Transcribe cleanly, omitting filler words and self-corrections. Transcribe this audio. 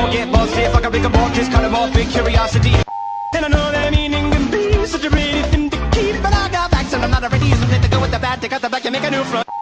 won't get lost here. Fuck a big ball, just cut 'em off, big curiosity. And I know that meaning can be such a pretty thing to keep, but I got facts and I'm not afraid to use them. Take the good with the bad, take out the back and make a new front.